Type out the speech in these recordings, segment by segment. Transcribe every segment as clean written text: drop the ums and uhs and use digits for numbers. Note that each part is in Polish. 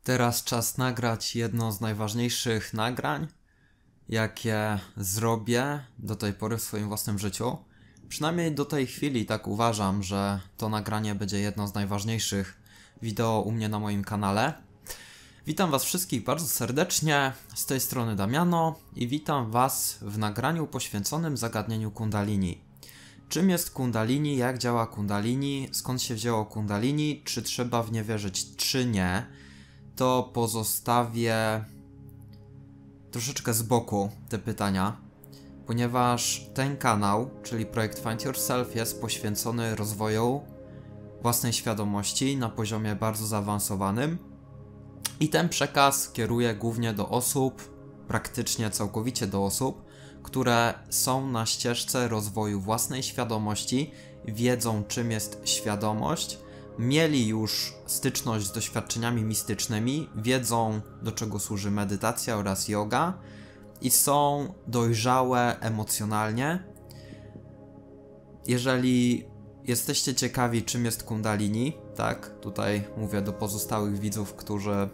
Teraz czas nagrać jedno z najważniejszych nagrań, jakie zrobię do tej pory w swoim własnym życiu. Przynajmniej do tej chwili tak uważam, że to nagranie będzie jedno z najważniejszych wideo u mnie na moim kanale. Witam Was wszystkich bardzo serdecznie, z tej strony Damiano i witam Was w nagraniu poświęconym zagadnieniu Kundalini. Czym jest Kundalini, jak działa Kundalini, skąd się wzięło Kundalini, czy trzeba w nie wierzyć, czy nie, to pozostawię troszeczkę z boku te pytania, ponieważ ten kanał, czyli projekt Find Yourself, jest poświęcony rozwoju własnej świadomości na poziomie bardzo zaawansowanym i ten przekaz kieruję głównie do osób, praktycznie całkowicie do osób, które są na ścieżce rozwoju własnej świadomości, wiedzą czym jest świadomość, mieli już styczność z doświadczeniami mistycznymi, wiedzą do czego służy medytacja oraz yoga i są dojrzałe emocjonalnie. Jeżeli jesteście ciekawi czym jest Kundalini, tak, tutaj mówię do pozostałych widzów, którzy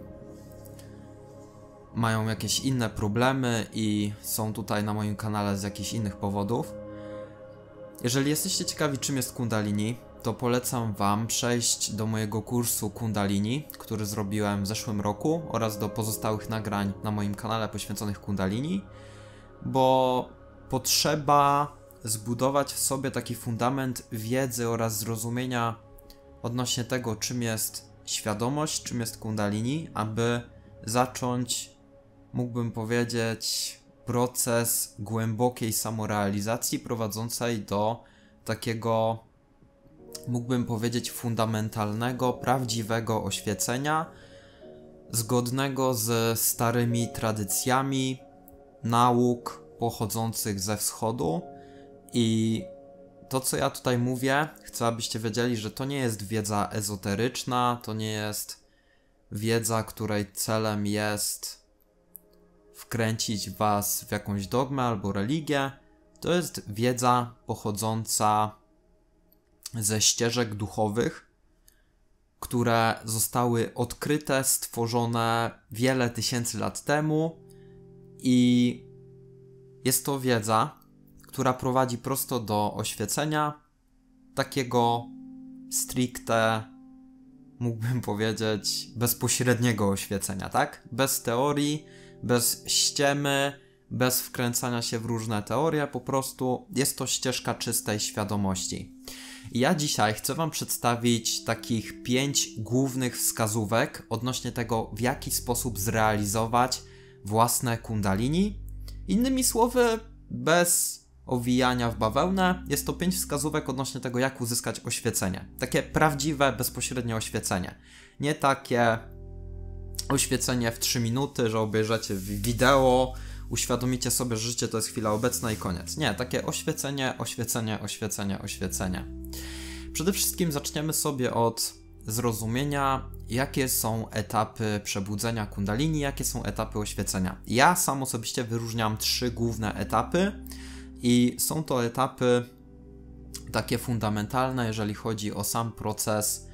mają jakieś inne problemy i są tutaj na moim kanale z jakichś innych powodów. Jeżeli jesteście ciekawi czym jest Kundalini, to polecam Wam przejść do mojego kursu Kundalini, który zrobiłem w zeszłym roku oraz do pozostałych nagrań na moim kanale poświęconych Kundalini, bo potrzeba zbudować w sobie taki fundament wiedzy oraz zrozumienia odnośnie tego czym jest świadomość, czym jest Kundalini, aby zacząć, mógłbym powiedzieć, proces głębokiej samorealizacji prowadzącej do takiego, mógłbym powiedzieć, fundamentalnego, prawdziwego oświecenia, zgodnego ze starymi tradycjami nauk pochodzących ze wschodu. I to, co ja tutaj mówię, chcę, abyście wiedzieli, że to nie jest wiedza ezoteryczna, to nie jest wiedza, której celem jest wkręcić Was w jakąś dogmę albo religię. To jest wiedza pochodząca ze ścieżek duchowych, które zostały odkryte, stworzone wiele tysięcy lat temu i jest to wiedza, która prowadzi prosto do oświecenia, takiego stricte, mógłbym powiedzieć, bezpośredniego oświecenia, tak? Bez teorii, bez ściemy, bez wkręcania się w różne teorie, po prostu jest to ścieżka czystej świadomości. I ja dzisiaj chcę Wam przedstawić takich 5 głównych wskazówek odnośnie tego, w jaki sposób zrealizować własne Kundalini. Innymi słowy, bez owijania w bawełnę, jest to 5 wskazówek odnośnie tego, jak uzyskać oświecenie. Takie prawdziwe, bezpośrednie oświecenie. Nie takie oświecenie w 3 minuty, że obejrzycie wideo, uświadomicie sobie, że życie to jest chwila obecna i koniec. Nie, takie oświecenie, oświecenie, oświecenie, oświecenie. Przede wszystkim zaczniemy sobie od zrozumienia, jakie są etapy przebudzenia Kundalini, jakie są etapy oświecenia. Ja sam osobiście wyróżniam 3 główne etapy i są to etapy takie fundamentalne, jeżeli chodzi o sam proces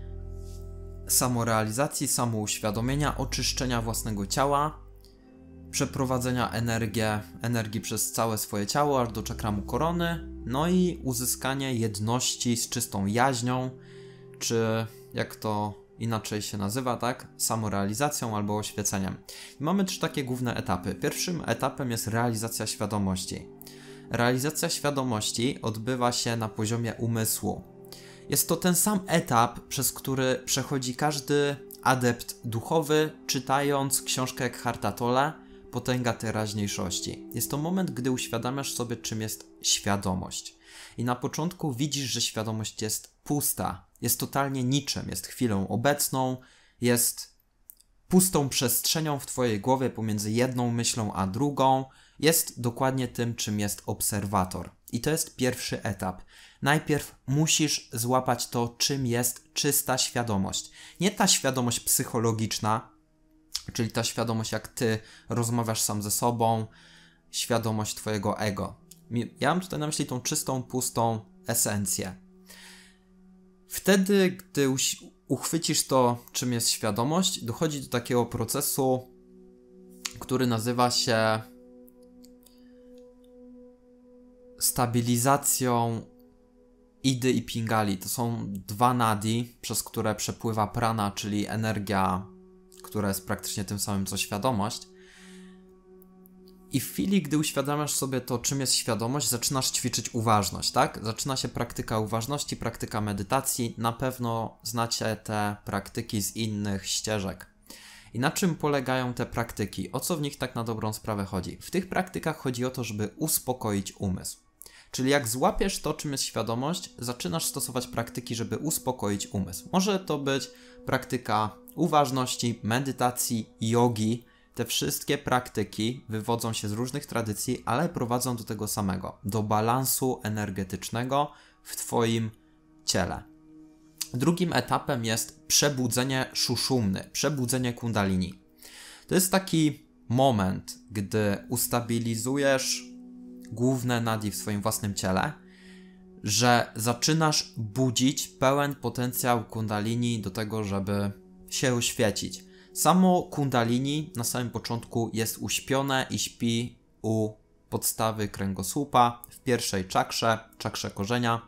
samorealizacji, samouświadomienia, oczyszczenia własnego ciała, przeprowadzenia energii przez całe swoje ciało aż do czakramu korony, no i uzyskanie jedności z czystą jaźnią, czy jak to inaczej się nazywa, tak? Samorealizacją albo oświeceniem. I mamy 3 takie główne etapy. Pierwszym etapem jest realizacja świadomości. Realizacja świadomości odbywa się na poziomie umysłu. Jest to ten sam etap, przez który przechodzi każdy adept duchowy, czytając książkę Eckharta Tolle Potęga teraźniejszości. Jest to moment, gdy uświadamiasz sobie, czym jest świadomość. I na początku widzisz, że świadomość jest pusta, jest totalnie niczym, jest chwilą obecną, jest pustą przestrzenią w Twojej głowie pomiędzy jedną myślą a drugą, jest dokładnie tym, czym jest obserwator. I to jest pierwszy etap. Najpierw musisz złapać to, czym jest czysta świadomość. Nie ta świadomość psychologiczna, czyli ta świadomość, jak Ty rozmawiasz sam ze sobą, świadomość Twojego ego. Ja mam tutaj na myśli tą czystą, pustą esencję. Wtedy, gdy uchwycisz to, czym jest świadomość, dochodzi do takiego procesu, który nazywa się stabilizacją Idy i Pingali. To są dwa nadi, przez które przepływa prana, czyli energia, która jest praktycznie tym samym co świadomość. I w chwili, gdy uświadamiasz sobie to, czym jest świadomość, zaczynasz ćwiczyć uważność, tak? Zaczyna się praktyka uważności, praktyka medytacji. Na pewno znacie te praktyki z innych ścieżek. I na czym polegają te praktyki? O co w nich tak na dobrą sprawę chodzi? W tych praktykach chodzi o to, żeby uspokoić umysł. Czyli jak złapiesz to, czym jest świadomość, zaczynasz stosować praktyki, żeby uspokoić umysł. Może to być praktyka uważności, medytacji, jogi. Te wszystkie praktyki wywodzą się z różnych tradycji, ale prowadzą do tego samego, do balansu energetycznego w Twoim ciele. Drugim etapem jest przebudzenie szuszumny, przebudzenie kundalini. To jest taki moment, gdy ustabilizujesz główne nadi w swoim własnym ciele, że zaczynasz budzić pełen potencjał kundalini do tego, żeby się oświecić. Samo kundalini na samym początku jest uśpione i śpi u podstawy kręgosłupa w pierwszej czakrze korzenia,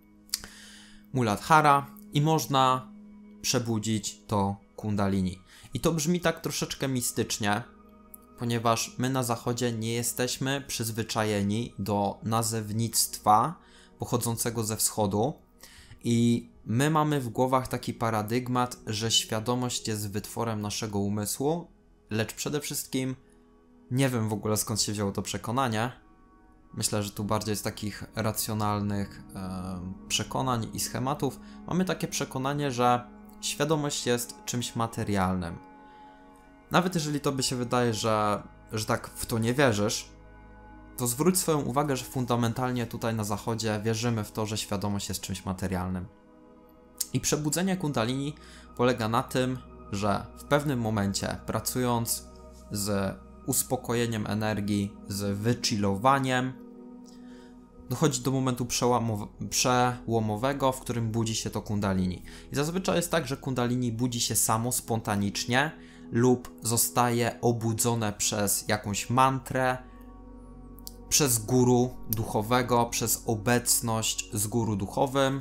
Muladhara, i można przebudzić to kundalini. I to brzmi tak troszeczkę mistycznie, ponieważ my na zachodzie nie jesteśmy przyzwyczajeni do nazewnictwa pochodzącego ze wschodu i my mamy w głowach taki paradygmat, że świadomość jest wytworem naszego umysłu, lecz przede wszystkim nie wiem w ogóle skąd się wzięło to przekonanie. Myślę, że tu bardziej z takich racjonalnych przekonań i schematów mamy takie przekonanie, że świadomość jest czymś materialnym. Nawet jeżeli tobie się wydaje, że tak w to nie wierzysz, to zwróć swoją uwagę, że fundamentalnie tutaj na zachodzie wierzymy w to, że świadomość jest czymś materialnym. I przebudzenie kundalini polega na tym, że w pewnym momencie, pracując z uspokojeniem energii, z wychillowaniem, dochodzi do momentu przełomowego, w którym budzi się to kundalini. I zazwyczaj jest tak, że kundalini budzi się samo, spontanicznie lub zostaje obudzone przez jakąś mantrę, przez guru duchowego, przez obecność z guru duchowym.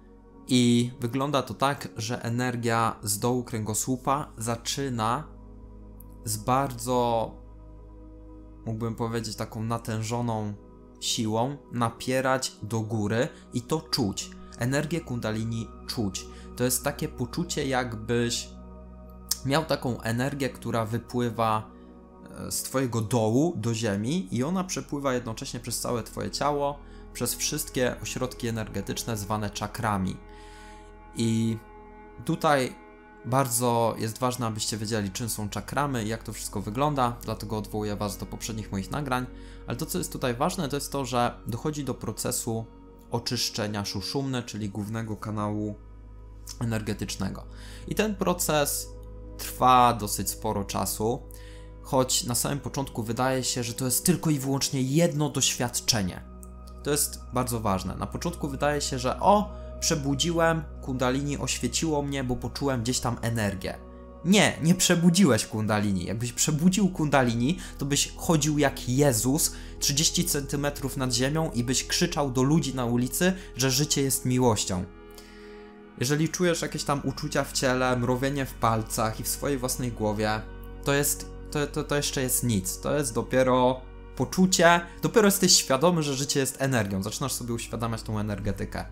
I wygląda to tak, że energia z dołu kręgosłupa zaczyna z bardzo, mógłbym powiedzieć, taką natężoną siłą napierać do góry i to czuć. Energię kundalini czuć. To jest takie poczucie, jakbyś miał taką energię, która wypływa z twojego dołu do ziemi i ona przepływa jednocześnie przez całe twoje ciało, przez wszystkie ośrodki energetyczne zwane czakrami. I tutaj bardzo jest ważne, abyście wiedzieli, czym są czakramy i jak to wszystko wygląda, dlatego odwołuję was do poprzednich moich nagrań. Ale to, co jest tutaj ważne, to jest to, że dochodzi do procesu oczyszczenia szuszumny, czyli głównego kanału energetycznego. I ten proces trwa dosyć sporo czasu, choć na samym początku wydaje się, że to jest tylko i wyłącznie jedno doświadczenie. To jest bardzo ważne. Na początku wydaje się, że przebudziłem kundalini, oświeciło mnie, bo poczułem gdzieś tam energię. Nie przebudziłeś kundalini. Jakbyś przebudził kundalini, to byś chodził jak Jezus 30 cm nad ziemią i byś krzyczał do ludzi na ulicy, że życie jest miłością. Jeżeli czujesz jakieś tam uczucia w ciele, mrowienie w palcach i w swojej własnej głowie, to jeszcze jest nic. To jest dopiero poczucie, dopiero jesteś świadomy, że życie jest energią. Zaczynasz sobie uświadamiać tą energetykę.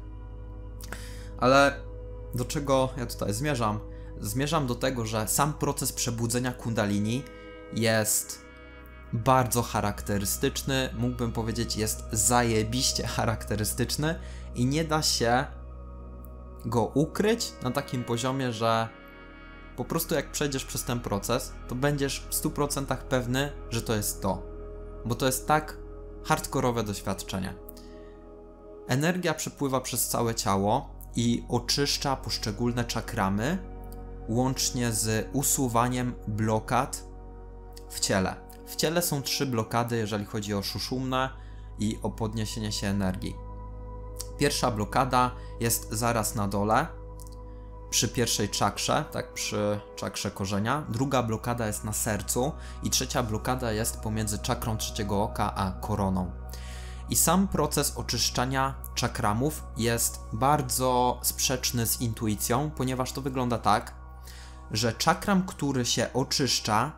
Ale do czego ja tutaj zmierzam? Zmierzam do tego, że sam proces przebudzenia kundalini jest bardzo charakterystyczny, mógłbym powiedzieć, jest zajebiście charakterystyczny i nie da się go ukryć na takim poziomie, że po prostu jak przejdziesz przez ten proces, to będziesz w 100% pewny, że to jest to. Bo to jest tak hardkorowe doświadczenie. Energia przepływa przez całe ciało i oczyszcza poszczególne czakramy, łącznie z usuwaniem blokad w ciele. W ciele są 3 blokady, jeżeli chodzi o szuszumnę i o podniesienie się energii. Pierwsza blokada jest zaraz na dole, przy pierwszej czakrze, tak, przy czakrze korzenia, druga blokada jest na sercu i trzecia blokada jest pomiędzy czakrą trzeciego oka a koroną. I sam proces oczyszczania czakramów jest bardzo sprzeczny z intuicją, ponieważ to wygląda tak, że czakram, który się oczyszcza,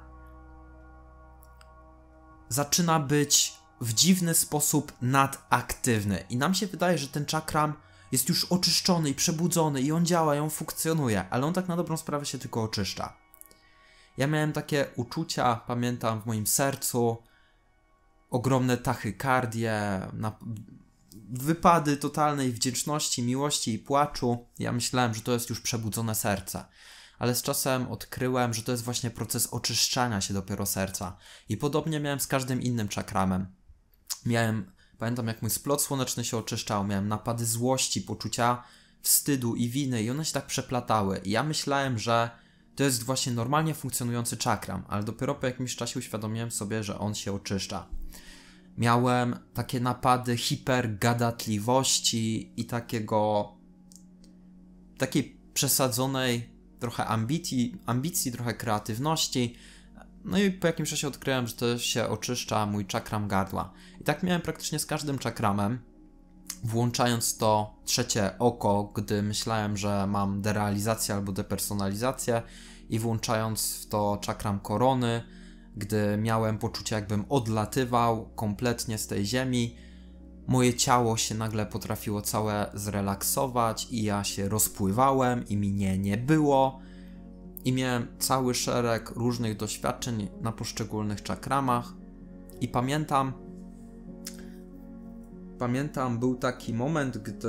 zaczyna być w dziwny sposób nadaktywny. I nam się wydaje, że ten czakram jest już oczyszczony i przebudzony i on działa, i on funkcjonuje, ale on tak na dobrą sprawę się tylko oczyszcza. Ja miałem takie uczucia, pamiętam, w moim sercu, ogromne tachykardie, wypady totalnej wdzięczności, miłości i płaczu. Ja myślałem, że to jest już przebudzone serce. Ale z czasem odkryłem, że to jest właśnie proces oczyszczania się dopiero serca. I podobnie miałem z każdym innym czakramem. Pamiętam, jak mój splot słoneczny się oczyszczał, miałem napady złości, poczucia wstydu i winy i one się tak przeplatały. I ja myślałem, że to jest właśnie normalnie funkcjonujący czakram, ale dopiero po jakimś czasie uświadomiłem sobie, że on się oczyszcza. Miałem takie napady hipergadatliwości i takiej przesadzonej trochę ambicji, trochę kreatywności. No i po jakimś czasie odkryłem, że to się oczyszcza mój czakram gardła. I tak miałem praktycznie z każdym czakramem, włączając to trzecie oko, gdy myślałem, że mam derealizację albo depersonalizację, i włączając w to czakram korony, gdy miałem poczucie, jakbym odlatywał kompletnie z tej ziemi. Moje ciało się nagle potrafiło całe zrelaksować i ja się rozpływałem i mnie nie było. I miałem cały szereg różnych doświadczeń na poszczególnych czakramach. I pamiętam, był taki moment, gdy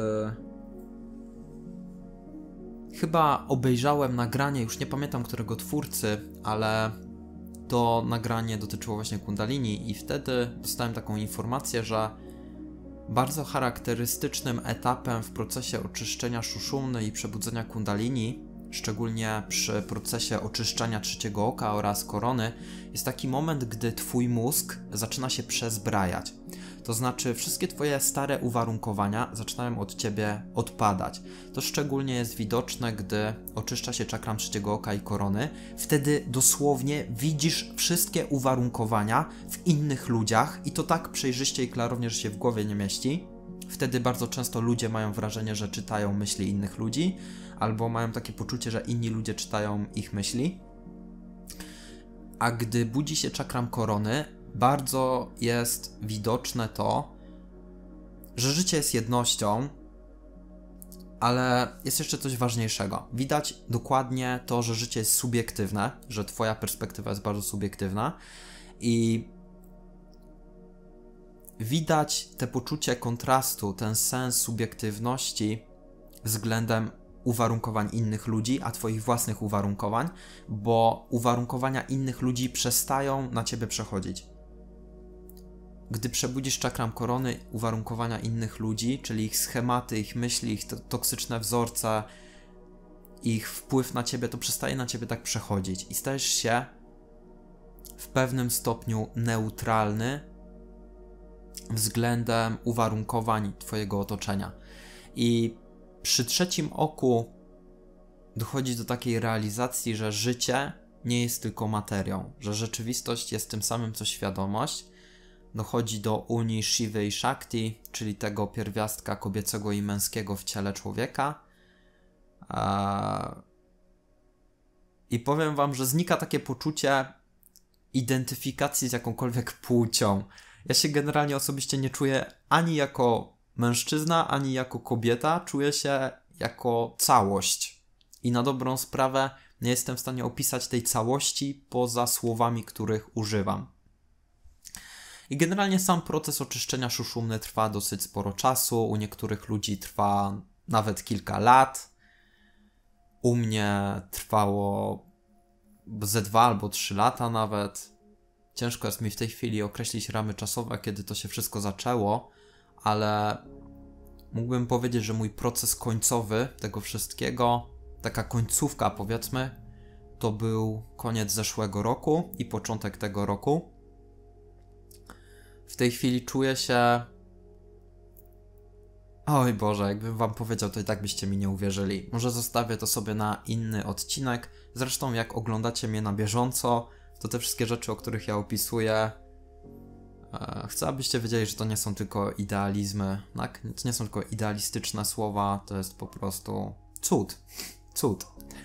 chyba obejrzałem nagranie, już nie pamiętam którego twórcy, ale to nagranie dotyczyło właśnie kundalini i wtedy dostałem taką informację, że bardzo charakterystycznym etapem w procesie oczyszczenia szuszumny i przebudzenia kundalini, szczególnie przy procesie oczyszczania trzeciego oka oraz korony, jest taki moment, gdy twój mózg zaczyna się przezbrajać. To znaczy wszystkie twoje stare uwarunkowania zaczynają od ciebie odpadać. To szczególnie jest widoczne, gdy oczyszcza się czakram trzeciego oka i korony. Wtedy dosłownie widzisz wszystkie uwarunkowania w innych ludziach i to tak przejrzyście i klarownie, że się w głowie nie mieści. Wtedy bardzo często ludzie mają wrażenie, że czytają myśli innych ludzi, albo mają takie poczucie, że inni ludzie czytają ich myśli. A gdy budzi się czakram korony, bardzo jest widoczne to, że życie jest jednością, ale jest jeszcze coś ważniejszego. Widać dokładnie to, że życie jest subiektywne, że twoja perspektywa jest bardzo subiektywna i widać te poczucie kontrastu, ten sens subiektywności względem uwarunkowań innych ludzi, a twoich własnych uwarunkowań, bo uwarunkowania innych ludzi przestają na ciebie przechodzić. Gdy przebudzisz czakram korony, uwarunkowania innych ludzi, czyli ich schematy, ich myśli, ich toksyczne wzorce, ich wpływ na ciebie, to przestaje na ciebie tak przechodzić i stajesz się w pewnym stopniu neutralny względem uwarunkowań twojego otoczenia. I przy trzecim oku dochodzi do takiej realizacji, że życie nie jest tylko materią, że rzeczywistość jest tym samym co świadomość. Dochodzi do unii Shivy i Shakti, czyli tego pierwiastka kobiecego i męskiego w ciele człowieka. I powiem wam, że znika takie poczucie identyfikacji z jakąkolwiek płcią. Ja się generalnie osobiście nie czuję ani jako mężczyzna, ani jako kobieta. Czuję się jako całość. I na dobrą sprawę nie jestem w stanie opisać tej całości poza słowami, których używam. I generalnie sam proces oczyszczenia szuszumny trwa dosyć sporo czasu. U niektórych ludzi trwa nawet kilka lat. U mnie trwało ze 2 albo 3 lata nawet. Ciężko jest mi w tej chwili określić ramy czasowe, kiedy to się wszystko zaczęło, ale mógłbym powiedzieć, że mój proces końcowy tego wszystkiego, taka końcówka powiedzmy, to był koniec zeszłego roku i początek tego roku. W tej chwili czuję się Oj Boże, jakbym wam powiedział, to i tak byście mi nie uwierzyli. Może zostawię to sobie na inny odcinek. Zresztą jak oglądacie mnie na bieżąco, to te wszystkie rzeczy, o których ja opisuję, chcę, abyście wiedzieli, że to nie są tylko idealizmy, tak? To nie są tylko idealistyczne słowa, to jest po prostu cud. Cud.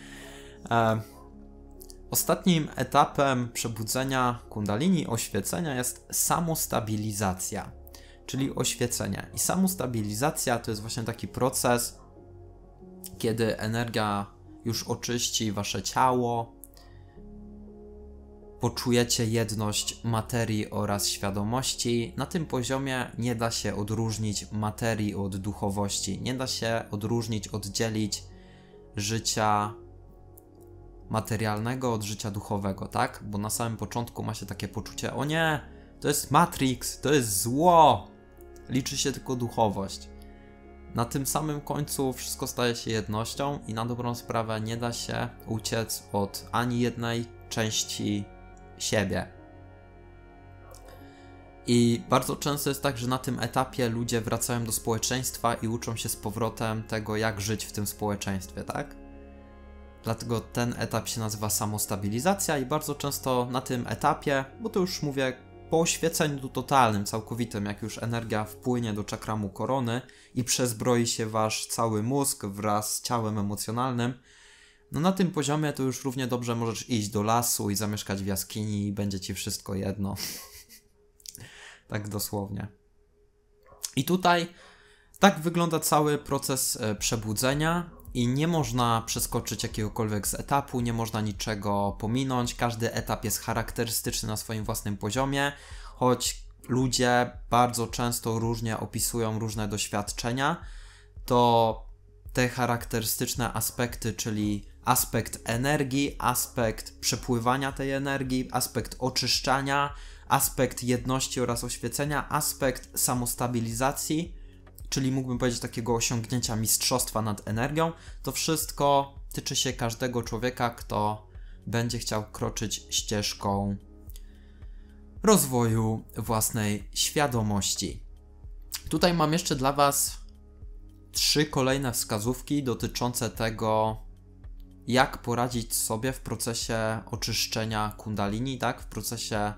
Ostatnim etapem przebudzenia kundalini, oświecenia jest samostabilizacja, czyli oświecenie. I samostabilizacja to jest właśnie taki proces, kiedy energia już oczyści wasze ciało, poczujecie jedność materii oraz świadomości. Na tym poziomie nie da się odróżnić materii od duchowości. Nie da się odróżnić, oddzielić życia materialnego od życia duchowego, tak? Bo na samym początku ma się takie poczucie, o nie, to jest Matrix, to jest zło, liczy się tylko duchowość. Na tym samym końcu wszystko staje się jednością i na dobrą sprawę nie da się uciec od ani jednej części siebie. I bardzo często jest tak, że na tym etapie ludzie wracają do społeczeństwa i uczą się z powrotem tego, jak żyć w tym społeczeństwie, tak? Dlatego ten etap się nazywa samostabilizacja i bardzo często na tym etapie, bo to już mówię po oświeceniu totalnym, całkowitym, jak już energia wpłynie do czakramu korony i przezbroi się wasz cały mózg wraz z ciałem emocjonalnym, no na tym poziomie to już równie dobrze możesz iść do lasu i zamieszkać w jaskini i będzie ci wszystko jedno. Tak dosłownie. I tutaj tak wygląda cały proces przebudzenia i nie można przeskoczyć jakiegokolwiek z etapu, nie można niczego pominąć. Każdy etap jest charakterystyczny na swoim własnym poziomie, choć ludzie bardzo często różnie opisują różne doświadczenia, to te charakterystyczne aspekty, czyli aspekt energii, aspekt przepływania tej energii, aspekt oczyszczania, aspekt jedności oraz oświecenia, aspekt samostabilizacji, czyli mógłbym powiedzieć takiego osiągnięcia mistrzostwa nad energią, to wszystko tyczy się każdego człowieka, kto będzie chciał kroczyć ścieżką rozwoju własnej świadomości. Tutaj mam jeszcze dla was 3 kolejne wskazówki dotyczące tego, jak poradzić sobie w procesie oczyszczenia kundalini, tak? W procesie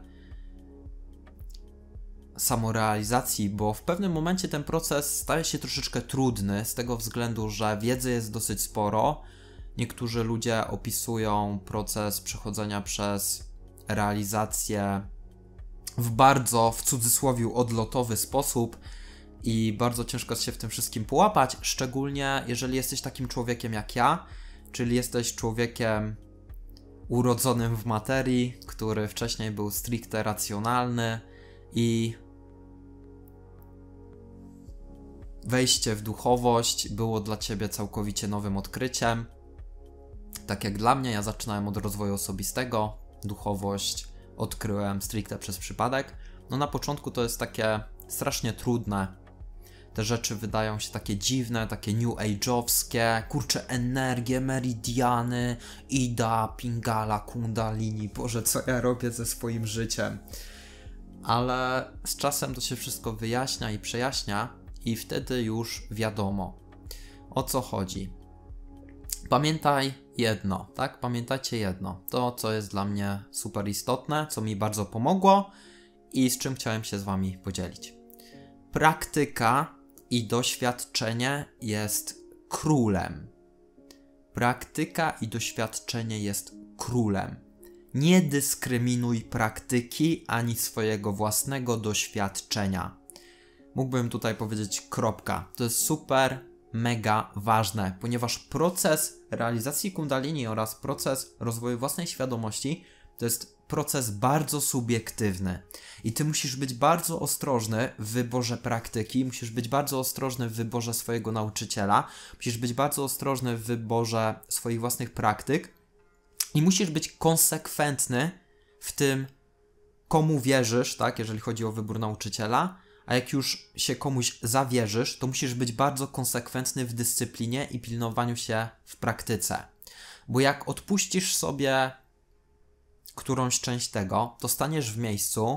samorealizacji, bo w pewnym momencie ten proces staje się troszeczkę trudny z tego względu, że wiedzy jest dosyć sporo. Niektórzy ludzie opisują proces przechodzenia przez realizację w bardzo, w cudzysłowie, odlotowy sposób i bardzo ciężko się w tym wszystkim połapać, szczególnie jeżeli jesteś takim człowiekiem jak ja, czyli jesteś człowiekiem urodzonym w materii, który wcześniej był stricte racjonalny i wejście w duchowość było dla ciebie całkowicie nowym odkryciem. Tak jak dla mnie, ja zaczynałem od rozwoju osobistego, duchowość odkryłem stricte przez przypadek. No na początku to jest takie strasznie trudne. Te rzeczy wydają się takie dziwne, takie new age'owskie, kurcze energie, meridiany, Ida, Pingala, Kundalini, Boże, co ja robię ze swoim życiem. Ale z czasem to się wszystko wyjaśnia i przejaśnia i wtedy już wiadomo, o co chodzi. Pamiętaj jedno, tak? Pamiętajcie jedno. To, co jest dla mnie super istotne, co mi bardzo pomogło i z czym chciałem się z wami podzielić. Praktyka i doświadczenie jest królem. Praktyka i doświadczenie jest królem. Nie dyskryminuj praktyki ani swojego własnego doświadczenia. Mógłbym tutaj powiedzieć kropka. To jest super, mega ważne, ponieważ proces realizacji kundalini oraz proces rozwoju własnej świadomości to jest proces bardzo subiektywny. I ty musisz być bardzo ostrożny w wyborze praktyki, musisz być bardzo ostrożny w wyborze swojego nauczyciela, musisz być bardzo ostrożny w wyborze swoich własnych praktyk i musisz być konsekwentny w tym, komu wierzysz, tak, jeżeli chodzi o wybór nauczyciela, a jak już się komuś zawierzysz, to musisz być bardzo konsekwentny w dyscyplinie i pilnowaniu się w praktyce. Bo jak odpuścisz sobie którąś część tego, to staniesz w miejscu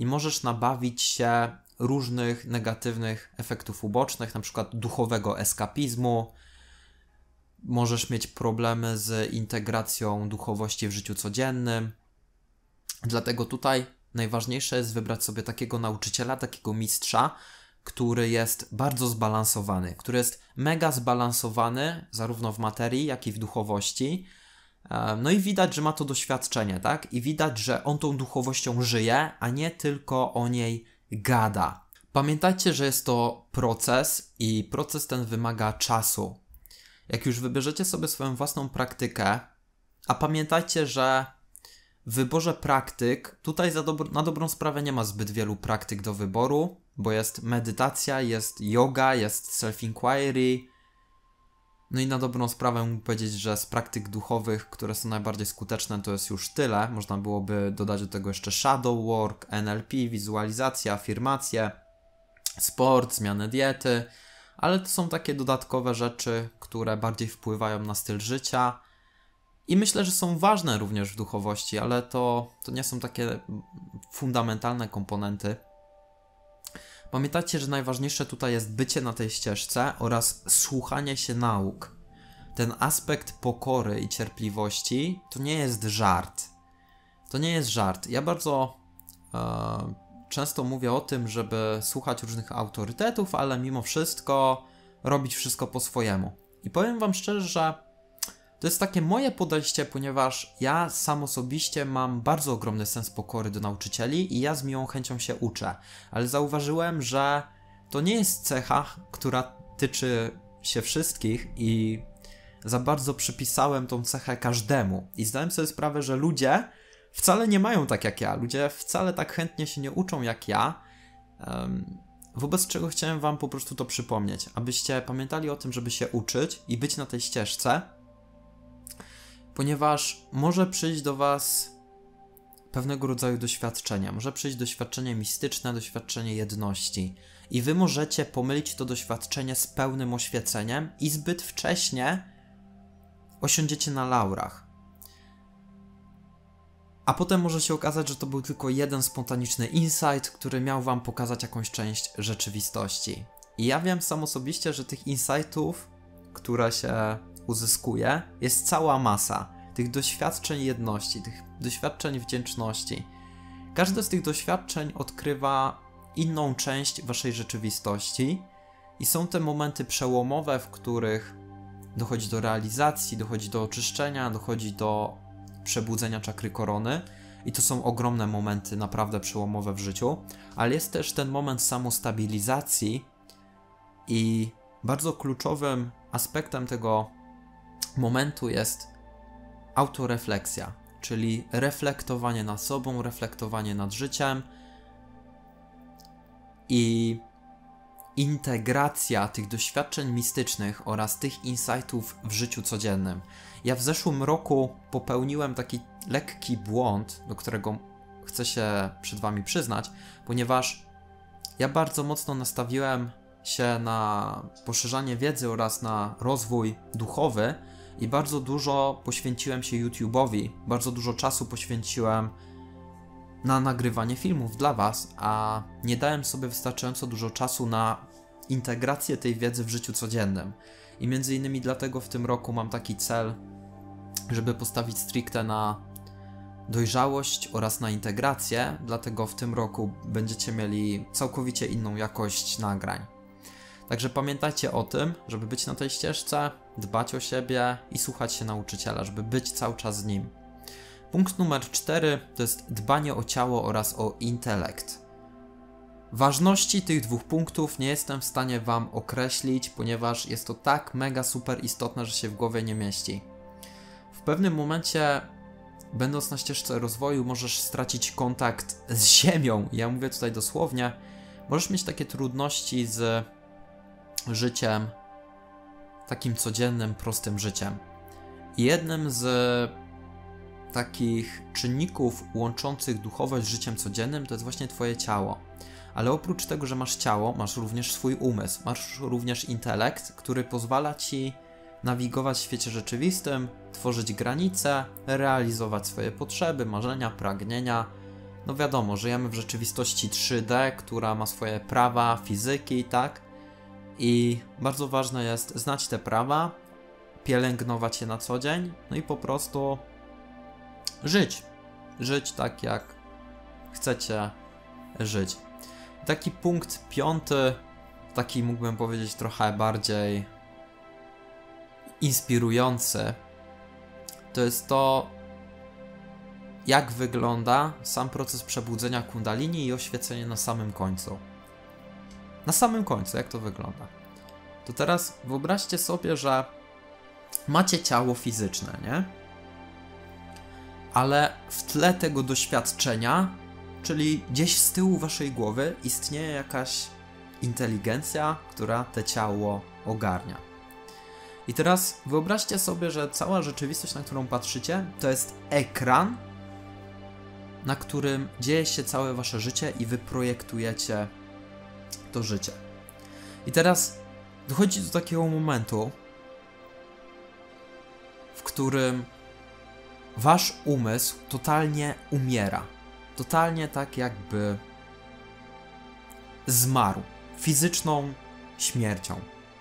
i możesz nabawić się różnych negatywnych efektów ubocznych, na przykład duchowego eskapizmu. Możesz mieć problemy z integracją duchowości w życiu codziennym. Dlatego tutaj najważniejsze jest wybrać sobie takiego nauczyciela, takiego mistrza, który jest bardzo zbalansowany, który jest mega zbalansowany zarówno w materii, jak i w duchowości. No i widać, że ma to doświadczenie, tak? I widać, że on tą duchowością żyje, a nie tylko o niej gada. Pamiętajcie, że jest to proces i proces ten wymaga czasu. Jak już wybierzecie sobie swoją własną praktykę, a pamiętajcie, że w wyborze praktyk, tutaj na dobrą sprawę nie ma zbyt wielu praktyk do wyboru, bo jest medytacja, jest yoga, jest self-inquiry. No i na dobrą sprawę mógł powiedzieć, że z praktyk duchowych, które są najbardziej skuteczne, to jest już tyle. Można byłoby dodać do tego jeszcze shadow work, NLP, wizualizacja, afirmacje, sport, zmianę diety, ale to są takie dodatkowe rzeczy, które bardziej wpływają na styl życia i myślę, że są ważne również w duchowości, ale to nie są takie fundamentalne komponenty. Pamiętajcie, że najważniejsze tutaj jest bycie na tej ścieżce oraz słuchanie się nauk. Ten aspekt pokory i cierpliwości to nie jest żart. To nie jest żart. Ja bardzo często mówię o tym, żeby słuchać różnych autorytetów, ale mimo wszystko robić wszystko po swojemu. I powiem wam szczerze, że to jest takie moje podejście, ponieważ ja sam osobiście mam bardzo ogromny sens pokory do nauczycieli i ja z miłą chęcią się uczę. Ale zauważyłem, że to nie jest cecha, która tyczy się wszystkich i za bardzo przypisałem tą cechę każdemu. I zdałem sobie sprawę, że ludzie wcale nie mają tak jak ja. Ludzie wcale tak chętnie się nie uczą jak ja. Wobec czego chciałem wam po prostu to przypomnieć. Abyście pamiętali o tym, żeby się uczyć i być na tej ścieżce. Ponieważ może przyjść do was pewnego rodzaju doświadczenia. Może przyjść doświadczenie mistyczne, doświadczenie jedności. I wy możecie pomylić to doświadczenie z pełnym oświeceniem i zbyt wcześnie osiądziecie na laurach. A potem może się okazać, że to był tylko jeden spontaniczny insight, który miał wam pokazać jakąś część rzeczywistości. I ja wiem sam osobiście, że tych insightów, które się uzyskuje, jest cała masa tych doświadczeń jedności, tych doświadczeń wdzięczności. Każde z tych doświadczeń odkrywa inną część waszej rzeczywistości i są te momenty przełomowe, w których dochodzi do realizacji, dochodzi do oczyszczenia, dochodzi do przebudzenia czakry korony i to są ogromne momenty, naprawdę przełomowe w życiu, ale jest też ten moment samostabilizacji i bardzo kluczowym aspektem tego momentu jest autorefleksja, czyli reflektowanie nad sobą, reflektowanie nad życiem i integracja tych doświadczeń mistycznych oraz tych insightów w życiu codziennym. Ja w zeszłym roku popełniłem taki lekki błąd, do którego chcę się przed wami przyznać, ponieważ ja bardzo mocno nastawiłem się na poszerzanie wiedzy oraz na rozwój duchowy i bardzo dużo poświęciłem się YouTube'owi, bardzo dużo czasu poświęciłem na nagrywanie filmów dla was, a nie dałem sobie wystarczająco dużo czasu na integrację tej wiedzy w życiu codziennym. I między innymi dlatego w tym roku mam taki cel, żeby postawić stricte na dojrzałość oraz na integrację, dlatego w tym roku będziecie mieli całkowicie inną jakość nagrań. Także pamiętajcie o tym, żeby być na tej ścieżce, dbać o siebie i słuchać się nauczyciela, żeby być cały czas z nim. Punkt numer 4 to jest dbanie o ciało oraz o intelekt. Ważności tych dwóch punktów nie jestem w stanie wam określić, ponieważ jest to tak mega super istotne, że się w głowie nie mieści. W pewnym momencie, będąc na ścieżce rozwoju, możesz stracić kontakt z ziemią. Ja mówię tutaj dosłownie. Możesz mieć takie trudności z życiem, takim codziennym, prostym życiem. I jednym z takich czynników łączących duchowość z życiem codziennym to jest właśnie twoje ciało. Ale oprócz tego, że masz ciało, masz również swój umysł, masz również intelekt, który pozwala ci nawigować w świecie rzeczywistym, tworzyć granice, realizować swoje potrzeby, marzenia, pragnienia, no wiadomo, żyjemy w rzeczywistości 3D, która ma swoje prawa fizyki, tak? I bardzo ważne jest znać te prawa, pielęgnować je na co dzień, no i po prostu żyć. Żyć tak, jak chcecie żyć. Taki punkt 5, taki mógłbym powiedzieć trochę bardziej inspirujący, to jest to, jak wygląda sam proces przebudzenia kundalini i oświecenie na samym końcu. Na samym końcu, jak to wygląda? To teraz wyobraźcie sobie, że macie ciało fizyczne, nie? Ale w tle tego doświadczenia, czyli gdzieś z tyłu waszej głowy, istnieje jakaś inteligencja, która te ciało ogarnia. I teraz wyobraźcie sobie, że cała rzeczywistość, na którą patrzycie, to jest ekran, na którym dzieje się całe wasze życie i wy projektujecie to życie. I teraz dochodzi do takiego momentu, w którym wasz umysł totalnie umiera. Totalnie tak jakby zmarł. Fizyczną śmiercią.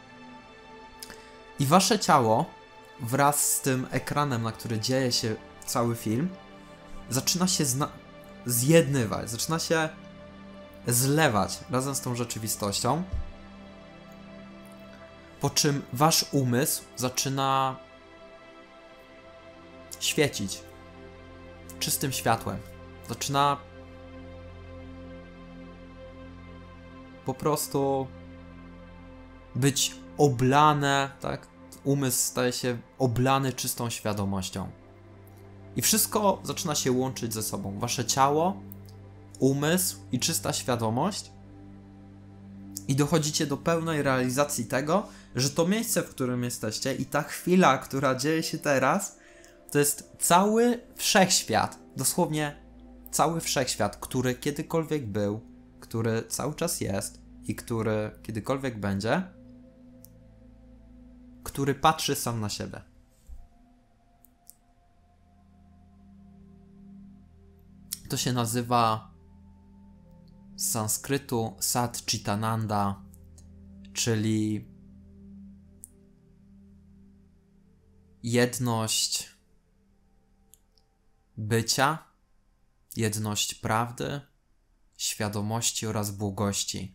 I wasze ciało wraz z tym ekranem, na który dzieje się cały film, zaczyna się zjednywać, zaczyna się zlewać razem z tą rzeczywistością, po czym wasz umysł zaczyna świecić czystym światłem. Zaczyna po prostu być oblane, tak? Umysł staje się oblany czystą świadomością. I wszystko zaczyna się łączyć ze sobą. Wasze ciało, umysł i czysta świadomość. I dochodzicie do pełnej realizacji tego, że to miejsce, w którym jesteście i ta chwila, która dzieje się teraz, to jest cały wszechświat. Dosłownie cały wszechświat, który kiedykolwiek był, który cały czas jest i który kiedykolwiek będzie, który patrzy sam na siebie. To się nazywa z sanskrytu Sat Chitananda, czyli jedność bycia, jedność prawdy, świadomości oraz błogości.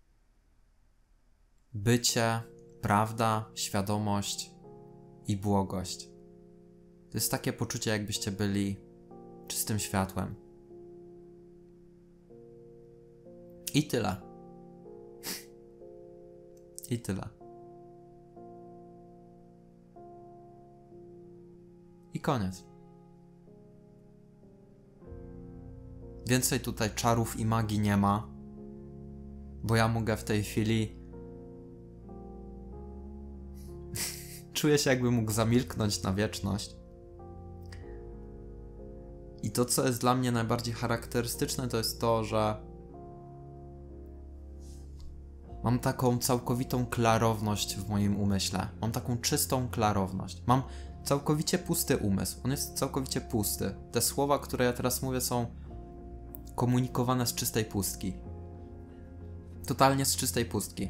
Bycie, prawda, świadomość i błogość. To jest takie poczucie, jakbyście byli czystym światłem. I tyle. I tyle. I koniec. Więcej tutaj czarów i magii nie ma, bo ja mogę w tej chwili czuję się, jakbym mógł zamilknąć na wieczność. I to, co jest dla mnie najbardziej charakterystyczne, to jest to, że mam taką całkowitą klarowność w moim umyśle. Mam taką czystą klarowność. Mam całkowicie pusty umysł. On jest całkowicie pusty. Te słowa, które ja teraz mówię, są komunikowane z czystej pustki. Totalnie z czystej pustki.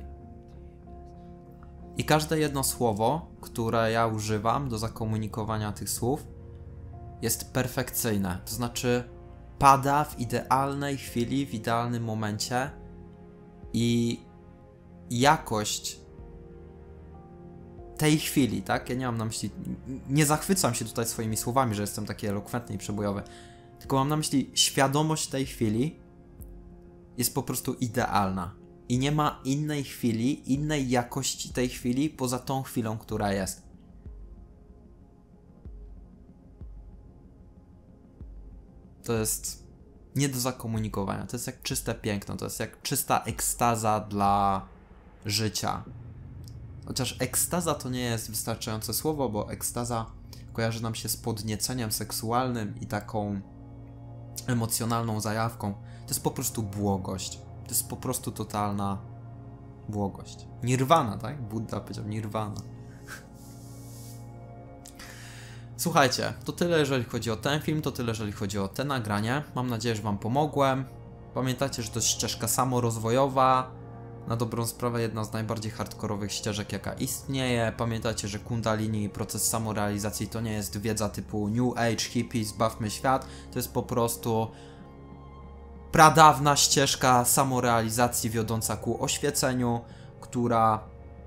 I każde jedno słowo, które ja używam do zakomunikowania tych słów, jest perfekcyjne. To znaczy pada w idealnej chwili, w idealnym momencie i jakość tej chwili, tak? Ja nie mam na myśli, nie zachwycam się tutaj swoimi słowami, że jestem taki elokwentny i przebojowy, tylko mam na myśli świadomość tej chwili jest po prostu idealna. I nie ma innej chwili, innej jakości tej chwili poza tą chwilą, która jest. To jest nie do zakomunikowania. To jest jak czyste piękno. To jest jak czysta ekstaza dla życia. Chociaż ekstaza to nie jest wystarczające słowo, bo ekstaza kojarzy nam się z podnieceniem seksualnym i taką emocjonalną zajawką. To jest po prostu błogość. To jest po prostu totalna błogość. Nirwana, tak? Buddha powiedział nirwana. Słuchajcie, to tyle jeżeli chodzi o ten film, to tyle jeżeli chodzi o te nagranie. Mam nadzieję, że wam pomogłem. Pamiętajcie, że to jest ścieżka samorozwojowa. Na dobrą sprawę jedna z najbardziej hardkorowych ścieżek, jaka istnieje. Pamiętajcie, że kundalini i proces samorealizacji to nie jest wiedza typu New Age, hippies, bawmy świat. To jest po prostu pradawna ścieżka samorealizacji wiodąca ku oświeceniu, która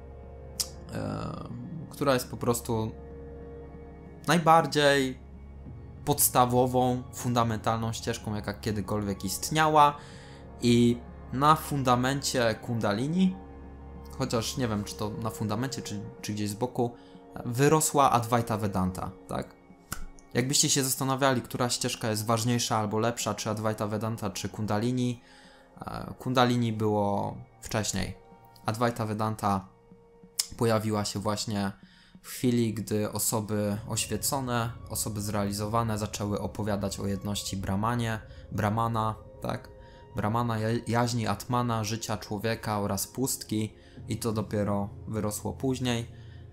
jest po prostu najbardziej podstawową, fundamentalną ścieżką, jaka kiedykolwiek istniała. I na fundamencie kundalini, chociaż nie wiem, czy to na fundamencie, czy gdzieś z boku, wyrosła Advaita Vedanta, tak? Jakbyście się zastanawiali, która ścieżka jest ważniejsza albo lepsza, czy Advaita Vedanta, czy Kundalini, Kundalini było wcześniej. Advaita Vedanta pojawiła się właśnie w chwili, gdy osoby oświecone, osoby zrealizowane zaczęły opowiadać o jedności Brahmana, tak? Brahmana, jaźni Atmana, życia człowieka oraz pustki, i to dopiero wyrosło później.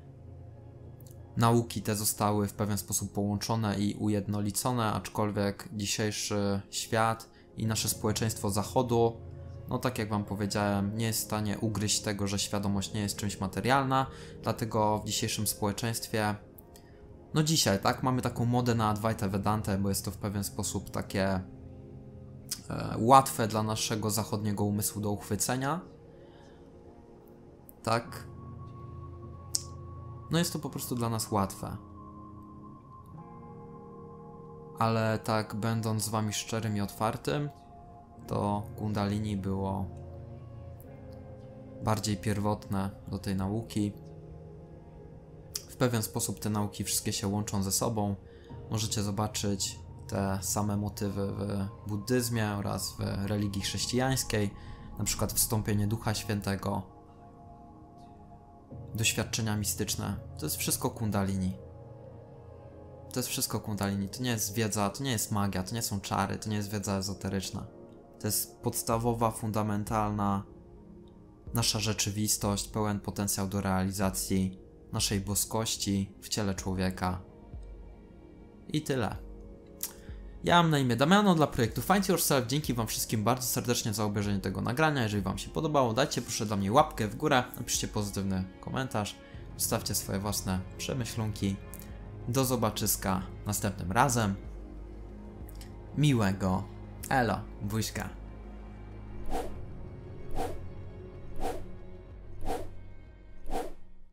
Nauki te zostały w pewien sposób połączone i ujednolicone, aczkolwiek dzisiejszy świat i nasze społeczeństwo zachodu, no tak jak wam powiedziałem, nie jest w stanie ugryźć tego, że świadomość nie jest czymś materialna, dlatego w dzisiejszym społeczeństwie, no dzisiaj, tak, mamy taką modę na Advaita Vedantę, bo jest to w pewien sposób takie łatwe dla naszego zachodniego umysłu do uchwycenia, tak. No jest to po prostu dla nas łatwe. Ale tak, będąc z wami szczerym i otwartym, to Kundalini było bardziej pierwotne do tej nauki. W pewien sposób te nauki wszystkie się łączą ze sobą. Możecie zobaczyć te same motywy w buddyzmie oraz w religii chrześcijańskiej, na przykład wstąpienie Ducha Świętego, doświadczenia mistyczne. To jest wszystko Kundalini. To jest wszystko Kundalini. To nie jest wiedza, to nie jest magia, to nie są czary, to nie jest wiedza ezoteryczna. To jest podstawowa, fundamentalna nasza rzeczywistość, pełen potencjał do realizacji naszej boskości w ciele człowieka. I tyle. Ja mam na imię Damiano dla projektu Find Yourself. Dzięki wam wszystkim bardzo serdecznie za obejrzenie tego nagrania. Jeżeli wam się podobało, dajcie proszę dla mnie łapkę w górę, napiszcie pozytywny komentarz, zostawcie swoje własne przemyślunki. Do zobaczyska następnym razem. Miłego. Elo, buźka.